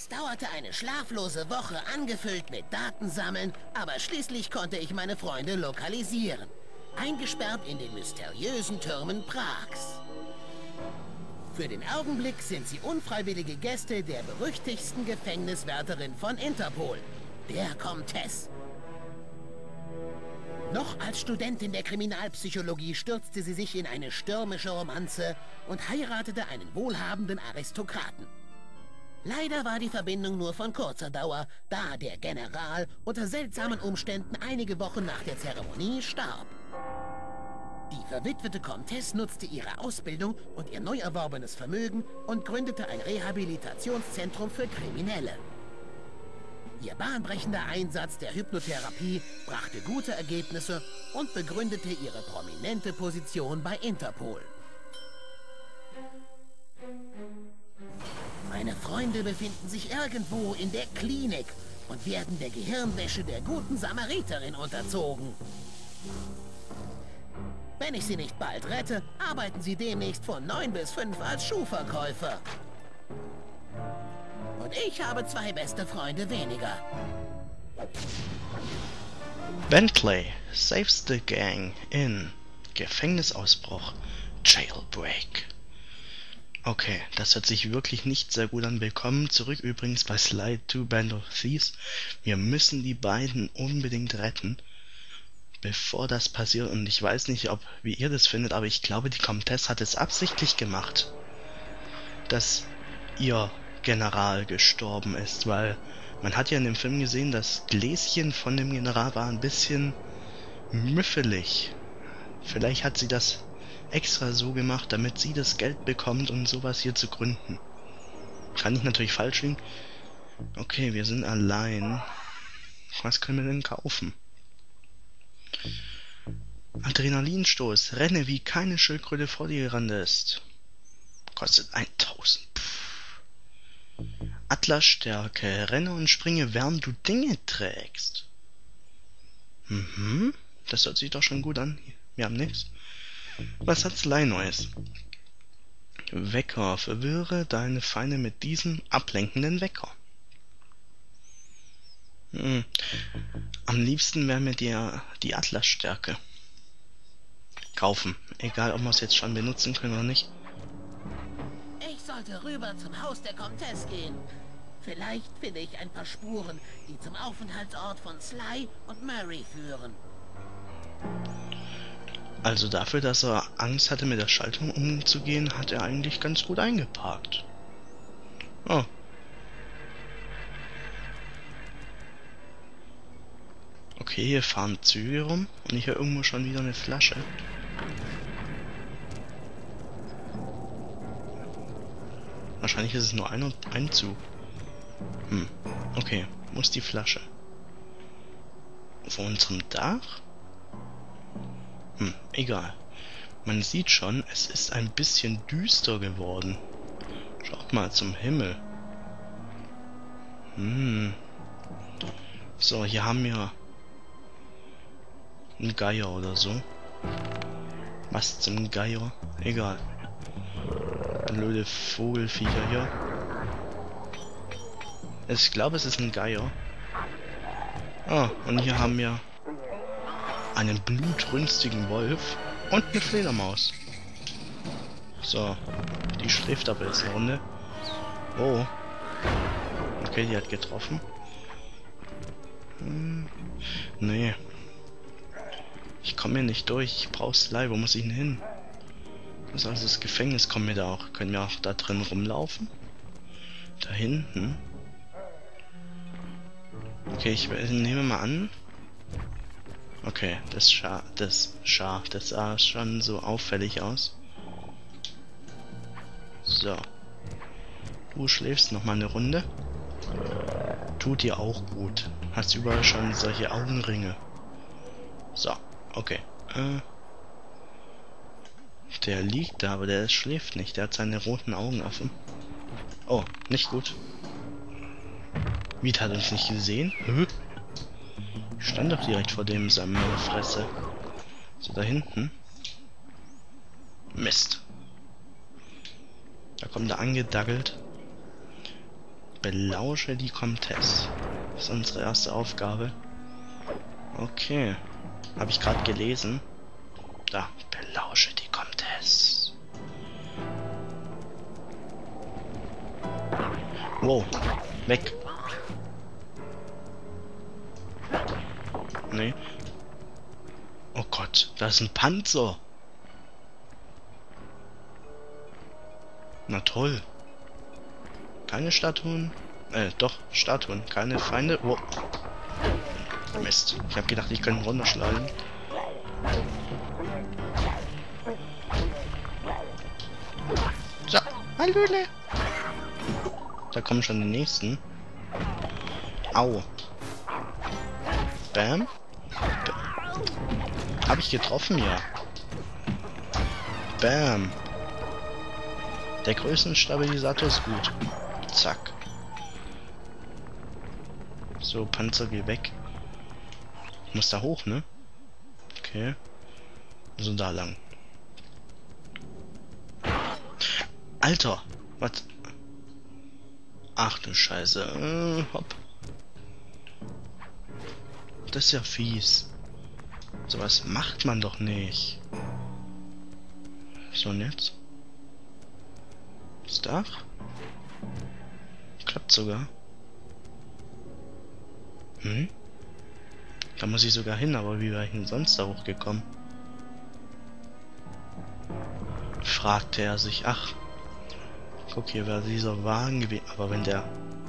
Es dauerte eine schlaflose Woche, angefüllt mit Datensammeln, aber schließlich konnte ich meine Freunde lokalisieren. Eingesperrt in den mysteriösen Türmen Prags. Für den Augenblick sind sie unfreiwillige Gäste der berüchtigsten Gefängniswärterin von Interpol, der Comtesse. Noch als Studentin der Kriminalpsychologie stürzte sie sich in eine stürmische Romanze und heiratete einen wohlhabenden Aristokraten. Leider war die Verbindung nur von kurzer Dauer, da der General unter seltsamen Umständen einige Wochen nach der Zeremonie starb. Die verwitwete Comtesse nutzte ihre Ausbildung und ihr neu erworbenes Vermögen und gründete ein Rehabilitationszentrum für Kriminelle. Ihr bahnbrechender Einsatz der Hypnotherapie brachte gute Ergebnisse und begründete ihre prominente Position bei Interpol. Meine Freunde befinden sich irgendwo in der Klinik und werden der Gehirnwäsche der guten Samariterin unterzogen. Wenn ich sie nicht bald rette, arbeiten sie demnächst von 9 bis 5 als Schuhverkäufer. Und ich habe 2 beste Freunde weniger. Bentley saves the gang in Gefängnisausbruch, Jailbreak. Okay, das hört sich wirklich nicht sehr gut an. Willkommen zurück übrigens bei Sly 2 Band of Thieves. Wir müssen die beiden unbedingt retten, bevor das passiert. Und ich weiß nicht, wie ihr das findet, aber ich glaube, die Comtesse hat es absichtlich gemacht, dass ihr General gestorben ist, weil man hat ja in dem Film gesehen, das Gläschen von dem General war ein bisschen müffelig. Vielleicht hat sie das extra so gemacht, damit sie das Geld bekommt, um sowas hier zu gründen. Kann ich natürlich falsch liegen. Okay, wir sind allein. Was können wir denn kaufen? Adrenalinstoß. Renne wie keine Schildkröte vor dir gerannt ist. Kostet 1000. Atlasstärke. Renne und springe, während du Dinge trägst. Das hört sich doch schon gut an. Wir haben nichts. Was hat Sly Neues? Wecker. Verwirre deine Feinde mit diesem ablenkenden Wecker. Am liebsten wäre mir die Atlasstärke kaufen. Egal, ob wir es jetzt schon benutzen können oder nicht. Ich sollte rüber zum Haus der Comtesse gehen. Vielleicht finde ich ein paar Spuren, die zum Aufenthaltsort von Sly und Murray führen. Also dafür, dass er Angst hatte, mit der Schaltung umzugehen, hat er eigentlich ganz gut eingeparkt. Oh. Okay, hier fahren Züge rum und ich höre irgendwo schon wieder eine Flasche. Wahrscheinlich ist es nur ein Zug. Okay, wo ist die Flasche? Vor unserem Dach? Egal. Man sieht schon, es ist ein bisschen düster geworden. Schaut mal zum Himmel. So, hier haben wir einen Geier oder so. Was zum Geier? Egal. Blöde Vogelviecher hier. Ich glaube, es ist ein Geier. Ah, und hier haben wir einen blutrünstigen Wolf und eine Fledermaus. So, die schläft aber jetzt eine Runde. Oh. Okay, die hat getroffen. Nee. Ich komme hier nicht durch. Ich brauche Sly. Wo muss ich denn hin? Das ist also das Gefängnis. Können wir auch da drin rumlaufen? Da hinten? Okay, ich nehme mal an. Okay, das sah schon so auffällig aus. So. Du schläfst noch mal eine Runde. Tut dir auch gut. Hast überall schon solche Augenringe. So, okay. Der liegt da, aber der schläft nicht. Der hat seine roten Augen offen. Oh, nicht gut. Miet hat uns nicht gesehen. Ich stand doch direkt vor dem seine Fresse. So, da hinten. Mist. Da kommt er angedaggelt. Belausche die Comtesse. Das ist unsere erste Aufgabe. Okay. Habe ich gerade gelesen. Da. Belausche die Comtesse. Wow. Weg. Nee. Oh Gott. Da ist ein Panzer. Na toll. Keine Statuen. Doch, Statuen. Keine Feinde. Oh. Mist. Ich habe gedacht, ich könnte runterschlagen. So. Hallöle. Da kommen schon die nächsten. Au. Bam. Habe ich getroffen, ja. Bam. Der Größenstabilisator ist gut. Zack. So, Panzer, geh weg. Ich muss da hoch, ne? Okay. So, da lang. Alter! Was? Ach du Scheiße. Hopp. Das ist ja fies. Sowas macht man doch nicht. So, und jetzt? Das Dach? Klappt sogar. Hm? Da muss ich sogar hin, aber wie war ich denn sonst da hochgekommen? Fragte er sich. Ach. Guck, hier wäre dieser Wagen gewesen. Aber wenn der...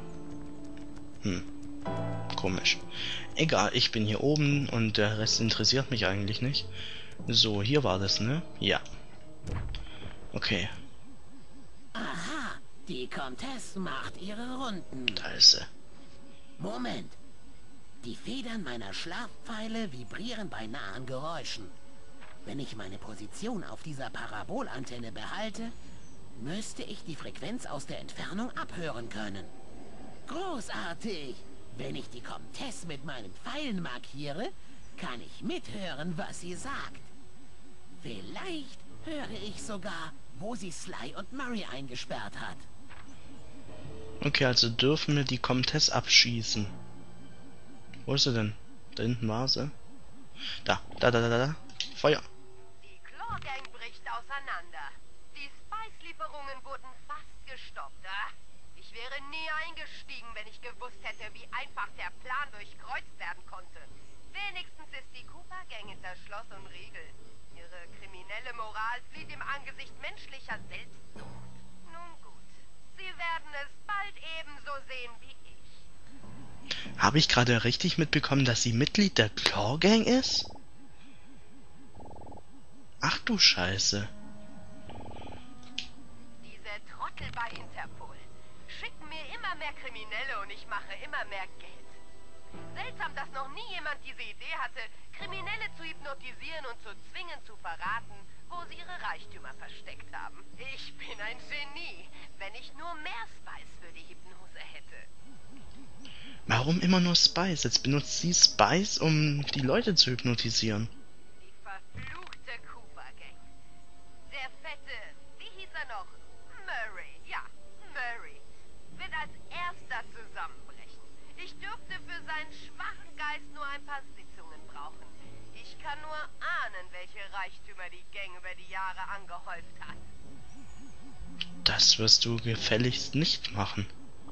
Komisch. Egal, ich bin hier oben und der Rest interessiert mich eigentlich nicht. So, hier war das, ne? Ja. Okay. Aha, die Comtesse macht ihre Runden. Da ist sie. Moment. Die Federn meiner Schlafpfeile vibrieren bei nahen Geräuschen. Wenn ich meine Position auf dieser Parabolantenne behalte, müsste ich die Frequenz aus der Entfernung abhören können. Großartig! Wenn ich die Comtesse mit meinen Pfeilen markiere, kann ich mithören, was sie sagt. Vielleicht höre ich sogar, wo sie Sly und Murray eingesperrt hat. Okay, also dürfen wir die Comtesse abschießen. Wo ist sie denn? Da hinten war sie. Da. Feuer. Die Claw-Gang bricht auseinander. Die Spice-Lieferungen wurden fast gestoppt. Ich wäre nie eingestiegen, wenn ich gewusst hätte, wie einfach der Plan durchkreuzt werden konnte. Wenigstens ist die Cooper-Gang hinter Schloss und Riegel. Ihre kriminelle Moral flieht im Angesicht menschlicher Selbstsucht. Nun gut, sie werden es bald ebenso sehen wie ich. Habe ich gerade richtig mitbekommen, dass sie Mitglied der Claw Gang ist? Ach du Scheiße. Diese Trottel bei Interpol schicken mir immer mehr Kriminelle und ich mache immer mehr Geld. Seltsam, dass noch nie jemand diese Idee hatte, Kriminelle zu hypnotisieren und zu zwingen zu verraten, wo sie ihre Reichtümer versteckt haben. Ich bin ein Genie, wenn ich nur mehr Spice für die Hypnose hätte. Warum immer nur Spice? Jetzt benutzt sie Spice, um die Leute zu hypnotisieren. Die verfluchte Cooper-Gang. Der fette, wie hieß er noch? Murray, ja, Murray, wird als erster zusammenbrechen. Ich dürfte für seinen schwachen Geist nur ein paar Sitzungen brauchen. Ich kann nur ahnen, welche Reichtümer die Gang über die Jahre angehäuft hat. Das wirst du gefälligst nicht machen.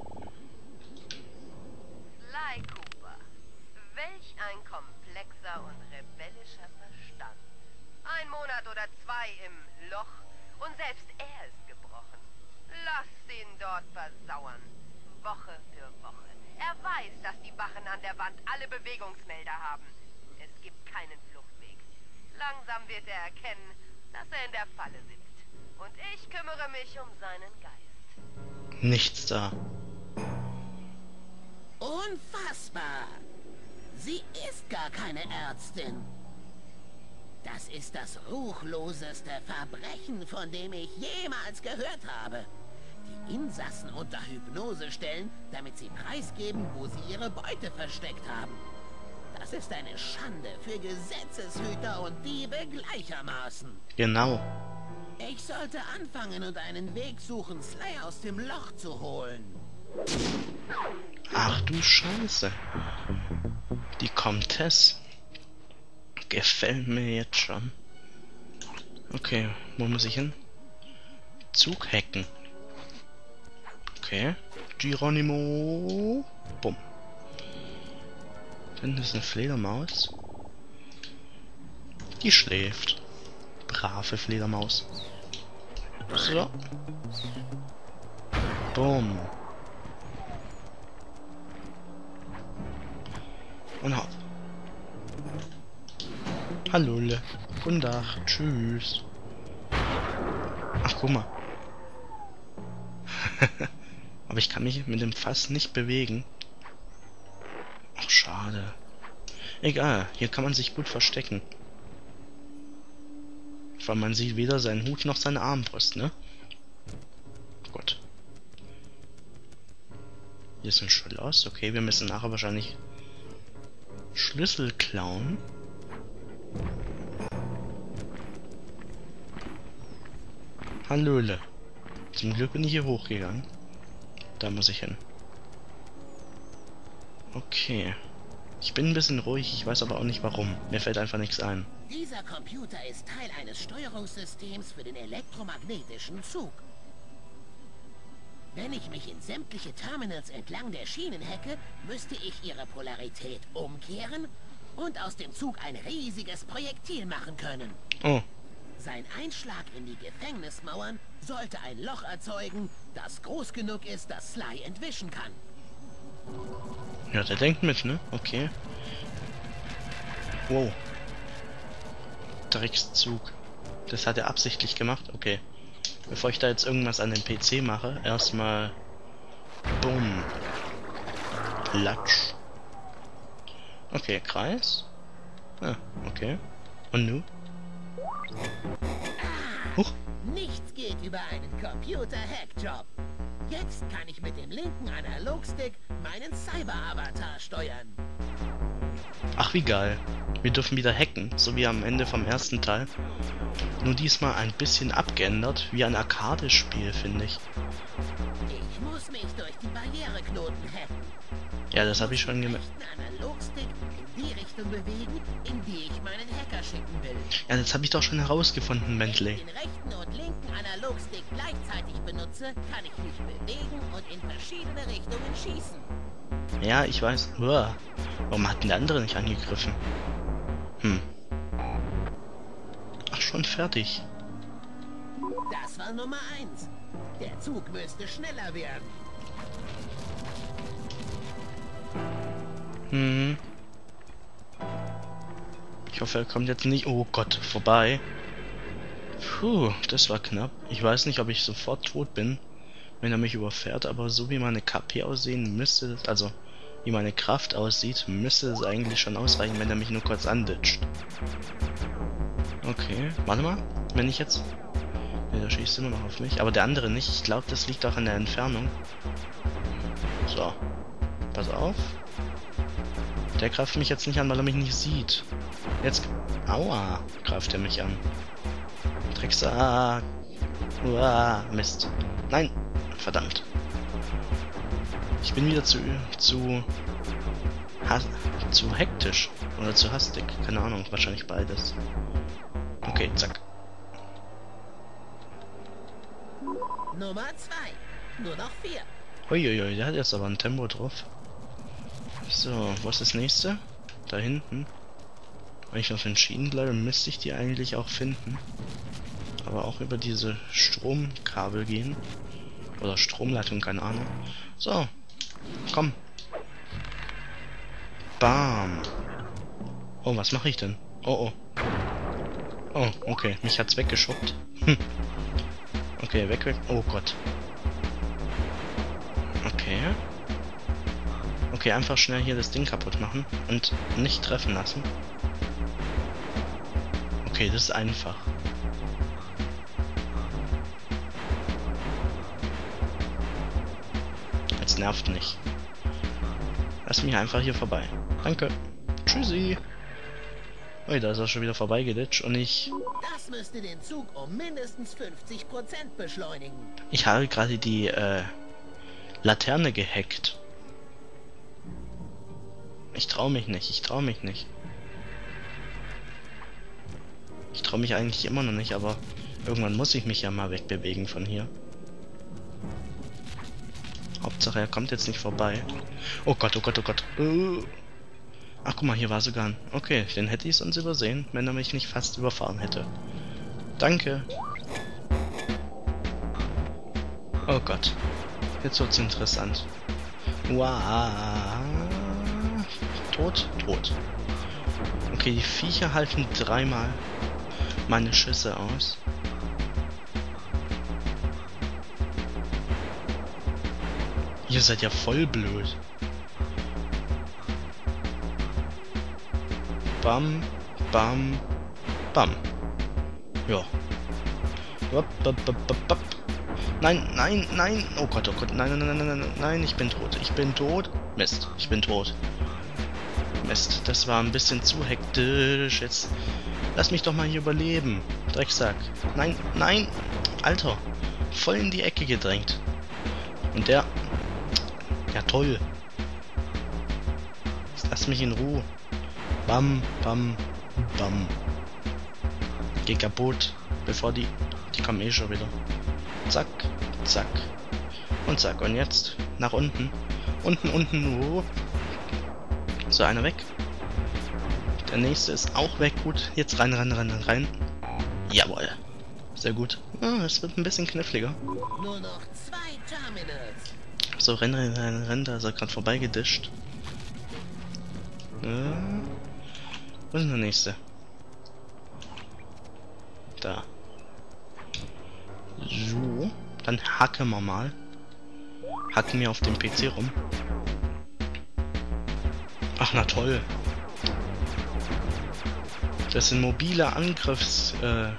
Sly Cooper. Welch ein komplexer und rebellischer Verstand. Ein Monat oder zwei im Loch und selbst er ist gebrochen. Lasst ihn dort versauern. Woche für Woche. Er weiß, dass die Wachen an der Wand alle Bewegungsmelder haben. Es gibt keinen Fluchtweg. Langsam wird er erkennen, dass er in der Falle sitzt. Und ich kümmere mich um seinen Geist. Nichts da. Unfassbar! Sie ist gar keine Ärztin. Das ist das ruchloseste Verbrechen, von dem ich jemals gehört habe. Die Insassen unter Hypnose stellen, damit sie preisgeben, wo sie ihre Beute versteckt haben. Das ist eine Schande für Gesetzeshüter und Diebe gleichermaßen. Genau. Ich sollte anfangen und einen Weg suchen, Sly aus dem Loch zu holen. Ach du Scheiße. Die Comtesse. Gefällt mir jetzt schon. Okay, wo muss ich hin? Zug hacken. Okay. Geronimo. Bumm. Dann ist eine Fledermaus. Die schläft. Brave Fledermaus. So. Bumm. Und hopp. Hallöle. Guten Tag. Tschüss. Ach, guck mal. Aber ich kann mich mit dem Fass nicht bewegen. Ach, schade. Egal, hier kann man sich gut verstecken. Weil man sieht weder seinen Hut noch seine Armbrust, ne? Gut. Hier ist ein Schloss. Okay, wir müssen nachher wahrscheinlich Schlüssel klauen. Hallöle. Zum Glück bin ich hier hochgegangen. Da muss ich hin. Okay. Ich bin ein bisschen ruhig, ich weiß aber auch nicht warum. Mir fällt einfach nichts ein. Dieser Computer ist Teil eines Steuerungssystems für den elektromagnetischen Zug. Wenn ich mich in sämtliche Terminals entlang der Schienen hacke, müsste ich ihre Polarität umkehren und aus dem Zug ein riesiges Projektil machen können. Oh. Sein Einschlag in die Gefängnismauern sollte ein Loch erzeugen, das groß genug ist, dass Sly entwischen kann. Ja, der denkt mit, ne? Okay. Wow. Dreckszug. Das hat er absichtlich gemacht? Okay. Bevor ich da jetzt irgendwas an den PC mache, erstmal... Bumm. Platsch. Okay, Kreis. Ah, okay. Und nu? Huch. Nichts geht über einen Computer-Hack-Job. Jetzt kann ich mit dem linken Analogstick meinen Cyber-Avatar steuern. Ach, wie geil. Wir dürfen wieder hacken, so wie am Ende vom ersten Teil. Nur diesmal ein bisschen abgeändert, wie ein Arcade-Spiel, finde ich. Ich muss mich durch die Barriereknoten hacken. Ja, das habe ich schon gemerkt. Den Analogstick in die Richtung bewegen, in die ich meinen Hacker schicken will. Ja, das habe ich doch schon herausgefunden, Bentley. Wenn ich den rechten und linken Analogstick gleichzeitig benutze, kann ich mich bewegen und in verschiedene Richtungen schießen. Ja, ich weiß. Uah. Warum hat denn der andere nicht angegriffen? Ach, schon fertig. Das war Nummer 1. Der Zug müsste schneller werden. Ich hoffe, er kommt jetzt nicht... Oh Gott, vorbei. Puh, das war knapp. Ich weiß nicht, ob ich sofort tot bin, wenn er mich überfährt, aber so wie meine KP aussehen müsste das... Also, wie meine Kraft aussieht, müsste es eigentlich schon ausreichen, wenn er mich nur kurz anditscht. Okay, warte mal. Wenn ich jetzt... Ne, der schießt immer noch auf mich. Aber der andere nicht. Ich glaube, das liegt auch an der Entfernung. So. Pass auf. Der greift mich jetzt nicht an, weil er mich nicht sieht. Jetzt... Aua! Greift er mich an. Drecksack! Uah, Mist. Nein! Verdammt. Ich bin wieder zu hektisch. Oder zu hastig. Keine Ahnung. Wahrscheinlich beides. Okay, zack. Nummer 2. Nur noch 4. Uiuiui, der hat jetzt aber ein Tempo drauf. So, wo ist das nächste? Da hinten. Wenn ich auf den Schienen bleibe, müsste ich die eigentlich auch finden. Aber auch über diese Stromkabel gehen. Oder Stromleitung, keine Ahnung. So. Komm. Bam. Oh, was mache ich denn? Oh, oh. Oh, okay. Mich hat's weggeschubbt. Okay, weg, weg. Oh Gott. Okay. Okay, einfach schnell hier das Ding kaputt machen und nicht treffen lassen. Okay, das ist einfach. Jetzt nervt nicht. Lass mich einfach hier vorbei. Danke. Tschüssi. Ui, da ist er schon wieder vorbeigeditscht und ich... Das müsste den Zug um mindestens 50% beschleunigen. Ich habe gerade die Laterne gehackt. Ich trau mich nicht, ich trau mich nicht. Ich trau mich eigentlich immer noch nicht, aber irgendwann muss ich mich ja mal wegbewegen von hier. Hauptsache er kommt jetzt nicht vorbei. Oh Gott, oh Gott, oh Gott. Ach guck mal, hier war sogar ein... Okay, den hätte ich sonst übersehen, wenn er mich nicht fast überfahren hätte. Danke. Oh Gott. Jetzt wird's interessant. Wow. Tot, tot. Okay, die Viecher halten dreimal meine Schüsse aus. Ihr seid ja voll blöd. Bam, bam, bam. Ja. Nein, nein, nein. Oh Gott, nein, nein, nein, nein, nein, nein, ich bin tot. Ich bin tot. Mist, ich bin tot. Mist, das war ein bisschen zu hektisch. Jetzt lass mich doch mal hier überleben. Drecksack. Nein, nein. Alter, voll in die Ecke gedrängt. Und der... Ja, toll. Jetzt lass mich in Ruhe. Bam, bam, bam. Geh kaputt, bevor die kommen eh schon wieder. Zack, zack. Und zack. Und jetzt nach unten. Unten. Oh. So, einer weg. Der nächste ist auch weg. Gut. Jetzt rein. Jawohl. Sehr gut. Es wird ein bisschen kniffliger. Nur noch 2 Terminals. So, renn. Da ist er gerade vorbeigedischt. Wo ist denn der nächste? Da. So. Dann hacken wir mal. Hacken wir auf dem PC rum. Ach, na toll. Das sind mobile Angriffs...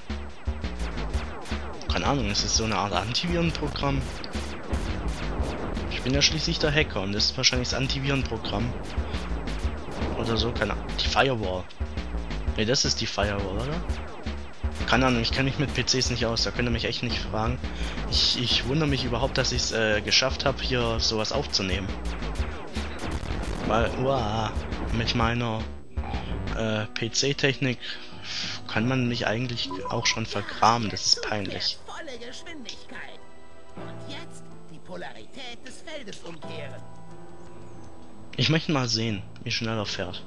keine Ahnung, es ist so eine Art Antivirenprogramm. Ich bin ja schließlich der Hacker und das ist wahrscheinlich das Antivirenprogramm. Oder so, keine Ahnung. Die Firewall. Ne, das ist die Firewall, oder? Keine Ahnung, ich kenne mich mit PCs nicht aus, da könnt ihr mich echt nicht fragen. Ich wundere mich überhaupt, dass ich es geschafft habe, hier sowas aufzunehmen. Weil, mit meiner PC-Technik kann man mich eigentlich auch schon vergraben, das ist peinlich. Volle Geschwindigkeit. Und jetzt die Polarität des Feldes umkehren. Ich möchte mal sehen, wie schnell er fährt.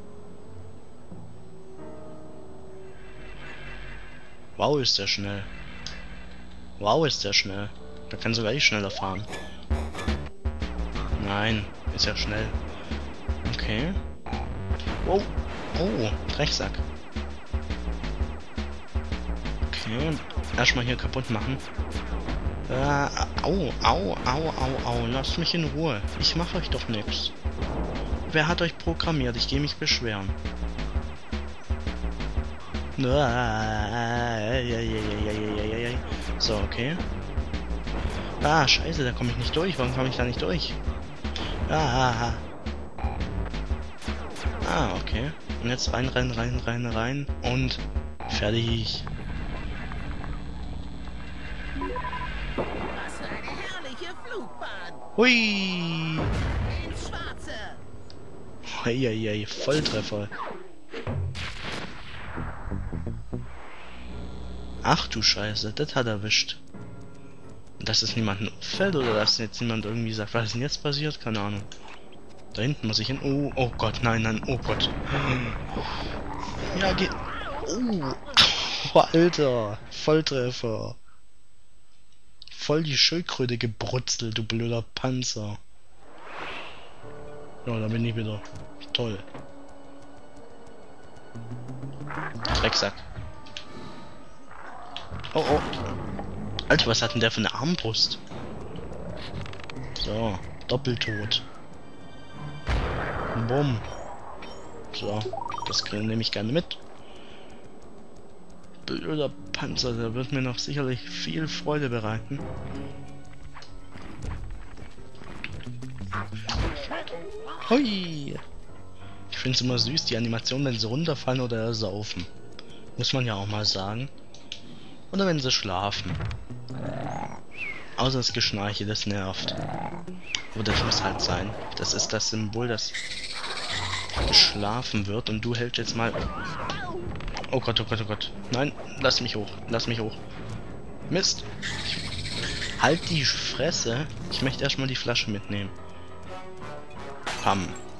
Wow, ist der schnell. Wow, ist der schnell. Da kann sogar ich schneller fahren. Nein, ist ja schnell. Okay. Wow. Oh, Drecksack. Okay. Erstmal hier kaputt machen. Au. Lasst mich in Ruhe. Ich mache euch doch nichts. Wer hat euch programmiert? Ich gehe mich beschweren. So, okay. Ah, scheiße, da komme ich nicht durch. Warum komme ich da nicht durch? Ah, okay. Und jetzt rein. Und fertig. Was für eine herrliche Flugbahn. Hui! Ins Schwarze. Eieiei, Volltreffer. Ach du Scheiße, das hat erwischt. Dass es niemanden auffällt oder dass jetzt niemand irgendwie sagt, was ist denn jetzt passiert? Keine Ahnung. Da hinten muss ich hin. Oh Gott, nein, oh Gott. Ja, geht. Oh, Alter, Volltreffer. Voll die Schildkröte gebrutzelt, du blöder Panzer. Ja, da bin ich wieder. Toll. Drecksack. Oh. Alter, was hat denn der für eine Armbrust? So, Doppeltod. Bumm. So, das nehme ich gerne mit. Blöder Panzer, der wird mir noch sicherlich viel Freude bereiten. Hui! Ich finde es immer süß, die Animation, wenn sie runterfallen oder ersaufen. Muss man ja auch mal sagen. Oder wenn sie schlafen. Außer das Geschnarche, das nervt. Aber das muss halt sein. Das ist das Symbol, das geschlafen wird. Und du hältst jetzt mal... Oh Gott, oh Gott, oh Gott. Nein, lass mich hoch. Lass mich hoch. Mist. Halt die Fresse. Ich möchte erstmal die Flasche mitnehmen. Pam.